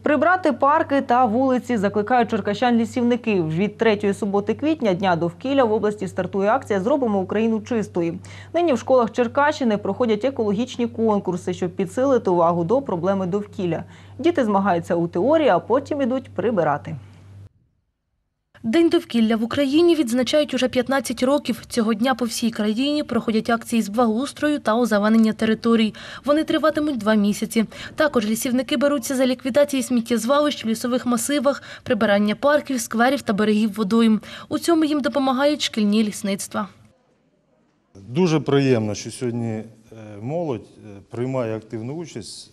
Прибрати парки та вулиці закликають черкащан лісівники. Від 3-ї суботи квітня, Дня довкілля, в області стартує акція «Зробимо Україну чистою». Нині в школах Черкащини проходять екологічні конкурси, щоб підсилити увагу до проблеми довкілля. Діти змагаються у теорії, а потім ідуть прибирати. День довкілля в Україні відзначають уже 15 років. Цього дня по всій країні проходять акції з благоустрою та озеленення територій. Вони триватимуть 2 місяці. Також лісівники беруться за ліквідації сміттєзвалищ в лісових масивах, прибирання парків, скверів та берегів водойм. У цьому їм допомагають шкільні лісництва. Дуже приємно, що сьогодні молодь приймає активну участь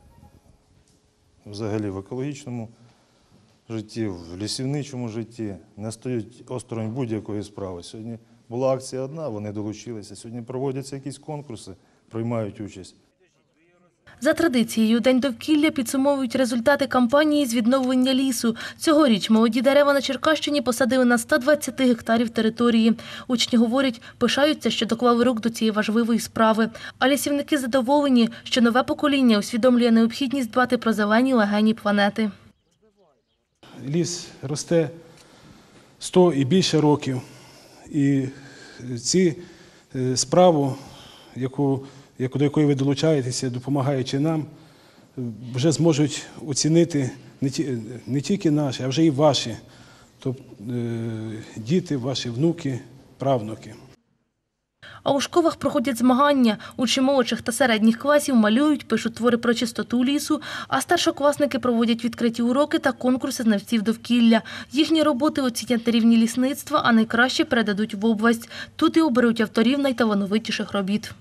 взагалі в екологічному житті, в лісівничому житті, не стоять осторонь будь-якої справи. Сьогодні була акція одна, вони долучилися. Сьогодні проводяться якісь конкурси, приймають участь. За традицією, День довкілля підсумовують результати кампанії з відновлення лісу. Цьогоріч молоді дерева на Черкащині посадили на 120 гектарів території. Учні говорять, пишаються, що доклали рук до цієї важливої справи. А лісівники задоволені, що нове покоління усвідомлює необхідність дбати про зелені легені планети. Ліс росте 100 і більше років. І цю справу, до якої ви долучаєтеся, допомагаючи нам, вже зможуть оцінити не тільки наші, а вже і ваші, тобто діти, ваші внуки, правнуки. А у школах проходять змагання. Учні молодших та середніх класів малюють, пишуть твори про чистоту лісу, а старшокласники проводять відкриті уроки та конкурси знавців довкілля. Їхні роботи оцінять на рівні лісництва, а найкраще передадуть в область. Тут і оберуть авторів найталановитіших робіт.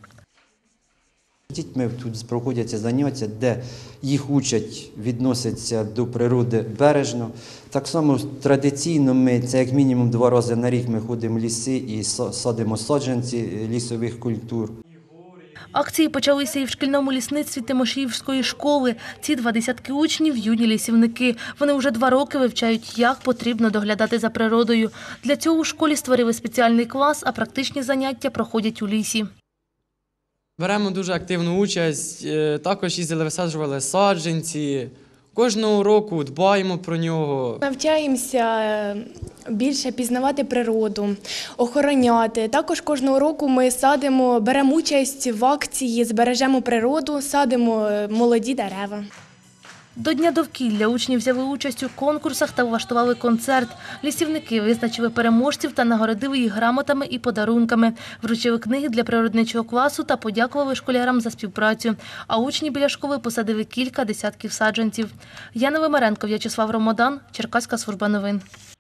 Дітьми тут проходяться заняття, де їх учать відноситься до природи бережно. Так само традиційно ми, це як мінімум 2 рази на рік ми ходимо в ліси і садимо саджанці лісових культур. Акції почалися і в шкільному лісництві Тимошіївської школи. Ці 20 учнів – юні лісівники. Вони вже 2 роки вивчають, як потрібно доглядати за природою. Для цього у школі створили спеціальний клас, а практичні заняття проходять у лісі. Беремо дуже активну участь, також їздили, висаджували саджанці. Кожного року дбаємо про нього. Навчаємося більше пізнавати природу, охороняти. Також кожного року ми беремо участь в акції «Збережемо природу», садимо молоді дерева. До Дня довкілля учні взяли участь у конкурсах та влаштували концерт. Лісівники визначили переможців та нагородили їх грамотами і подарунками. Вручили книги для природничого класу та подякували школярам за співпрацю. А учні біля школи посадили кілька десятків саджанців. Яна Вимаренко, В'ячеслав Ромодан, Черкаська служба новин.